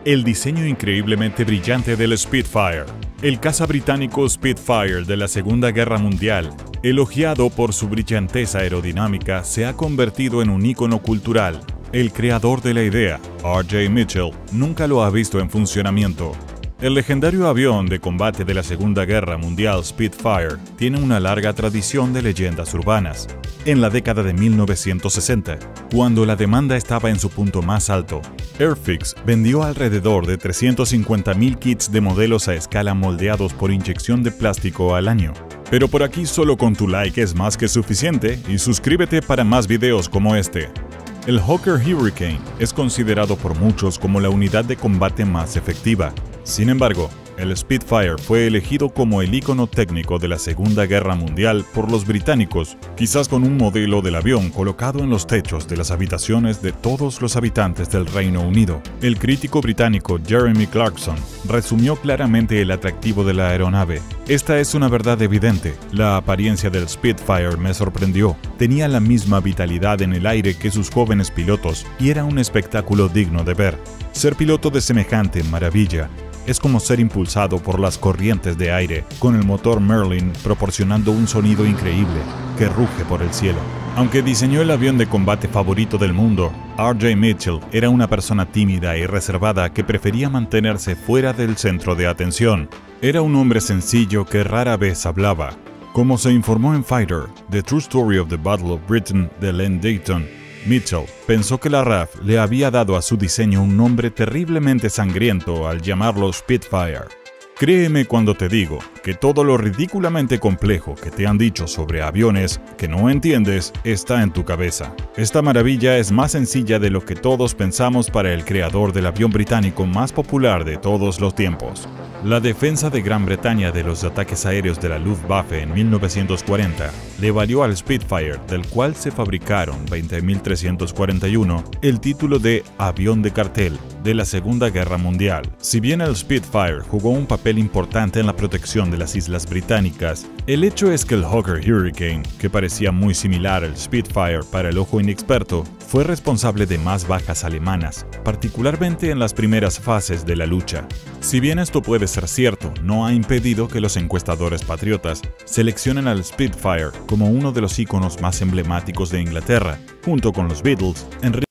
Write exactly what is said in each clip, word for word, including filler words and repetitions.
El diseño increíblemente brillante del Spitfire. El caza británico Spitfire de la Segunda Guerra Mundial, elogiado por su brillantez aerodinámica, se ha convertido en un ícono cultural. El creador de la idea, R J Mitchell, nunca lo ha visto en funcionamiento. El legendario avión de combate de la Segunda Guerra Mundial Spitfire tiene una larga tradición de leyendas urbanas. En la década de mil novecientos sesenta, cuando la demanda estaba en su punto más alto, Airfix vendió alrededor de trescientos cincuenta mil kits de modelos a escala moldeados por inyección de plástico al año. Pero por aquí solo con tu like es más que suficiente y suscríbete para más videos como este. El Hawker Hurricane es considerado por muchos como la unidad de combate más efectiva. Sin embargo, el Spitfire fue elegido como el ícono técnico de la Segunda Guerra Mundial por los británicos, quizás con un modelo del avión colocado en los techos de las habitaciones de todos los habitantes del Reino Unido. El crítico británico Jeremy Clarkson resumió claramente el atractivo de la aeronave. Esta es una verdad evidente. La apariencia del Spitfire me sorprendió. Tenía la misma vitalidad en el aire que sus jóvenes pilotos y era un espectáculo digno de ver. Ser piloto de semejante maravilla es como ser impulsado por las corrientes de aire, con el motor Merlin proporcionando un sonido increíble que ruge por el cielo. Aunque diseñó el avión de combate favorito del mundo, R J Mitchell era una persona tímida y reservada que prefería mantenerse fuera del centro de atención. Era un hombre sencillo que rara vez hablaba. Como se informó en Fighter, The True Story of the Battle of Britain de Len Dayton, Mitchell pensó que la R A F le había dado a su diseño un nombre terriblemente sangriento al llamarlo Spitfire. Créeme cuando te digo que todo lo ridículamente complejo que te han dicho sobre aviones que no entiendes está en tu cabeza. Esta maravilla es más sencilla de lo que todos pensamos para el creador del avión británico más popular de todos los tiempos. La defensa de Gran Bretaña de los ataques aéreos de la Luftwaffe en mil novecientos cuarenta le valió al Spitfire, del cual se fabricaron veinte mil trescientos cuarenta y uno, el título de avión de cartel de la Segunda Guerra Mundial. Si bien el Spitfire jugó un papel importante en la protección de las islas británicas, el hecho es que el Hawker Hurricane, que parecía muy similar al Spitfire para el ojo inexperto, fue responsable de más bajas alemanas, particularmente en las primeras fases de la lucha. Si bien esto puede ser cierto, no ha impedido que los encuestadores patriotas seleccionen al Spitfire como uno de los íconos más emblemáticos de Inglaterra, junto con los Beatles, en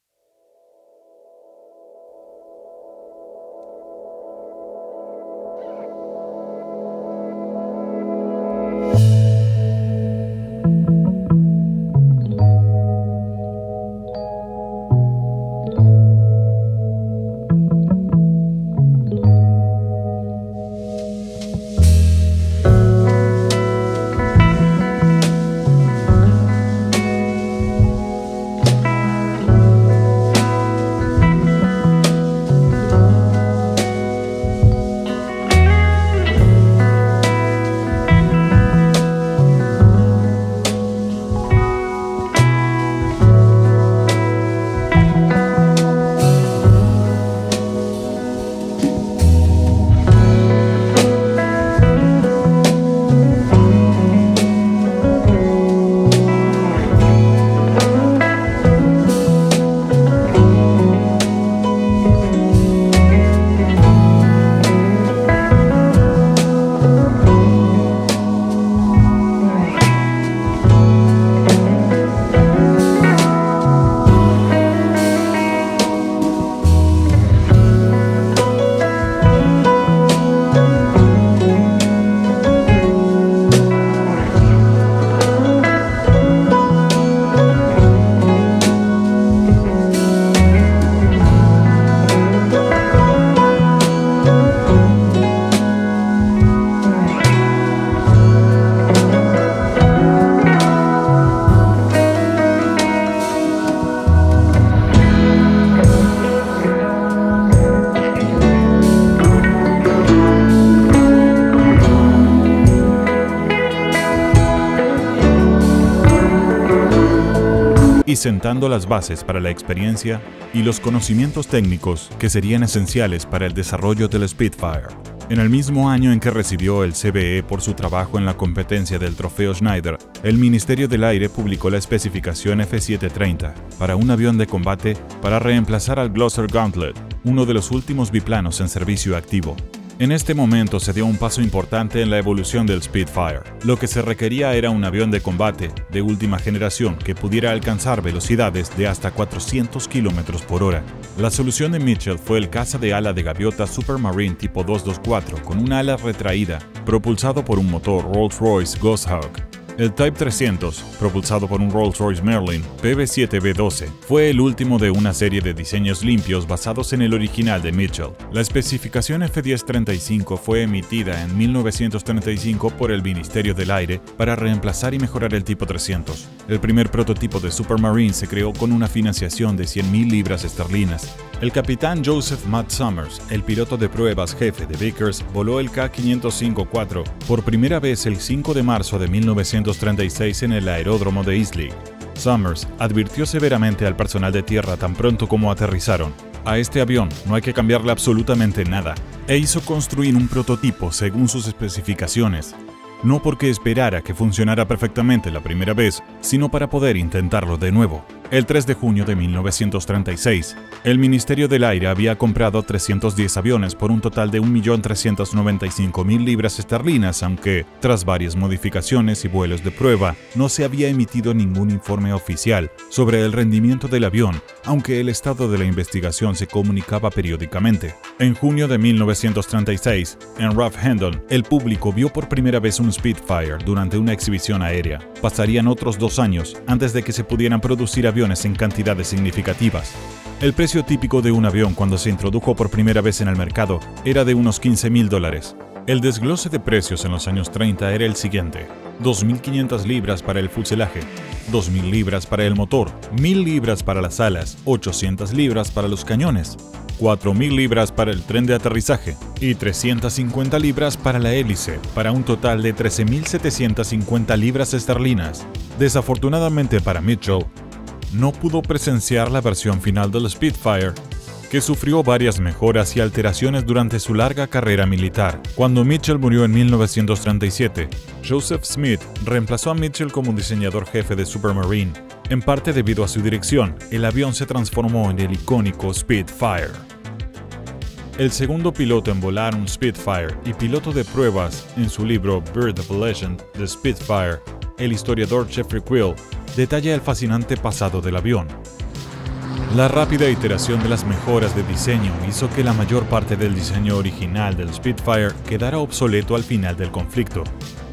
y sentando las bases para la experiencia y los conocimientos técnicos que serían esenciales para el desarrollo del Spitfire. En el mismo año en que recibió el C B E por su trabajo en la competencia del Trofeo Schneider, el Ministerio del Aire publicó la especificación F setecientos treinta para un avión de combate para reemplazar al Gloster Gauntlet. uno de los últimos biplanos en servicio activo. En este momento se dio un paso importante en la evolución del Spitfire. Lo que se requería era un avión de combate de última generación que pudiera alcanzar velocidades de hasta cuatrocientos kilómetros por hora. La solución de Mitchell fue el caza de ala de gaviota Supermarine tipo doscientos veinticuatro con una ala retraída, propulsado por un motor Rolls-Royce Goshawk. El Type trescientos, propulsado por un Rolls-Royce Merlin P B siete B doce, fue el último de una serie de diseños limpios basados en el original de Mitchell. La especificación F diez treinta y cinco fue emitida en mil novecientos treinta y cinco por el Ministerio del Aire para reemplazar y mejorar el Tipo trescientos. El primer prototipo de Supermarine se creó con una financiación de cien mil libras esterlinas. El capitán Joseph Matt Summers, el piloto de pruebas jefe de Vickers, voló el K quinientos cincuenta y cuatro por primera vez el cinco de marzo de mil novecientos treinta y seis en el aeródromo de Islay. Summers advirtió severamente al personal de tierra tan pronto como aterrizaron: a este avión no hay que cambiarle absolutamente nada, e hizo construir un prototipo según sus especificaciones. No porque esperara que funcionara perfectamente la primera vez, sino para poder intentarlo de nuevo. El tres de junio de mil novecientos treinta y seis, el Ministerio del Aire había comprado trescientos diez aviones por un total de un millón trescientos noventa y cinco mil libras esterlinas, aunque, tras varias modificaciones y vuelos de prueba, no se había emitido ningún informe oficial sobre el rendimiento del avión, aunque el estado de la investigación se comunicaba periódicamente. En junio de mil novecientos treinta y seis, en Rough-Hendon, el público vio por primera vez un Spitfire durante una exhibición aérea. Pasarían otros dos años antes de que se pudieran producir aviones en cantidades significativas. El precio típico de un avión cuando se introdujo por primera vez en el mercado era de unos quince mil dólares. El desglose de precios en los años treinta era el siguiente: dos mil quinientas libras para el fuselaje, dos mil libras para el motor, mil libras para las alas, ochocientas libras para los cañones, cuatro mil libras para el tren de aterrizaje y trescientas cincuenta libras para la hélice, para un total de trece mil setecientas cincuenta libras esterlinas. Desafortunadamente para Mitchell, no pudo presenciar la versión final del Spitfire, que sufrió varias mejoras y alteraciones durante su larga carrera militar. Cuando Mitchell murió en mil novecientos treinta y siete, Joseph Smith reemplazó a Mitchell como diseñador jefe de Supermarine. En parte debido a su dirección, el avión se transformó en el icónico Spitfire. El segundo piloto en volar un Spitfire y piloto de pruebas en su libro Birth of a Legend, The Spitfire, el historiador Jeffrey Quill detalla el fascinante pasado del avión. La rápida iteración de las mejoras de diseño hizo que la mayor parte del diseño original del Spitfire quedara obsoleto al final del conflicto.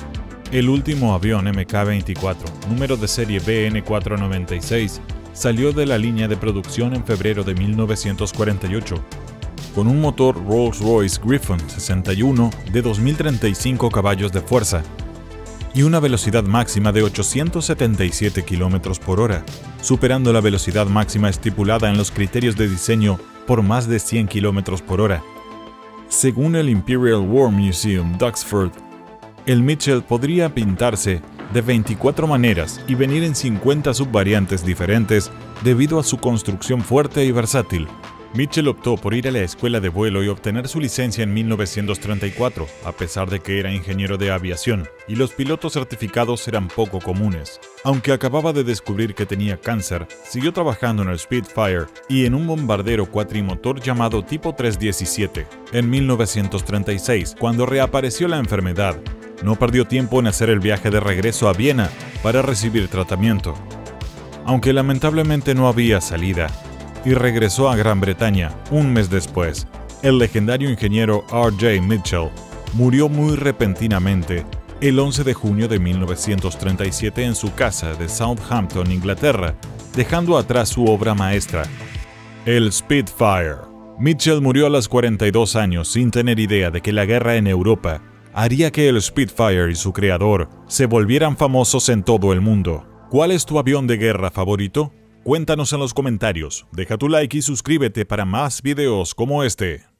El último avión M K veinticuatro, número de serie B N cuatrocientos noventa y seis, salió de la línea de producción en febrero de mil novecientos cuarenta y ocho, con un motor Rolls-Royce Griffon sesenta y uno de dos mil treinta y cinco caballos de fuerza y una velocidad máxima de ochocientos setenta y siete kilómetros por hora, superando la velocidad máxima estipulada en los criterios de diseño por más de cien kilómetros por hora. Según el Imperial War Museum, Duxford, el Mitchell podría pintarse de veinticuatro maneras y venir en cincuenta subvariantes diferentes debido a su construcción fuerte y versátil. Mitchell optó por ir a la escuela de vuelo y obtener su licencia en mil novecientos treinta y cuatro, a pesar de que era ingeniero de aviación, y los pilotos certificados eran poco comunes. Aunque acababa de descubrir que tenía cáncer, siguió trabajando en el Spitfire y en un bombardero cuatrimotor llamado Tipo trescientos diecisiete. En mil novecientos treinta y seis, cuando reapareció la enfermedad, no perdió tiempo en hacer el viaje de regreso a Viena para recibir tratamiento. Aunque lamentablemente no había salida, y regresó a Gran Bretaña un mes después, el legendario ingeniero R J Mitchell murió muy repentinamente el once de junio de mil novecientos treinta y siete en su casa de Southampton, Inglaterra, dejando atrás su obra maestra, el Spitfire. Mitchell murió a los cuarenta y dos años sin tener idea de que la guerra en Europa haría que el Spitfire y su creador se volvieran famosos en todo el mundo. ¿Cuál es tu avión de guerra favorito? Cuéntanos en los comentarios, deja tu like y suscríbete para más videos como este.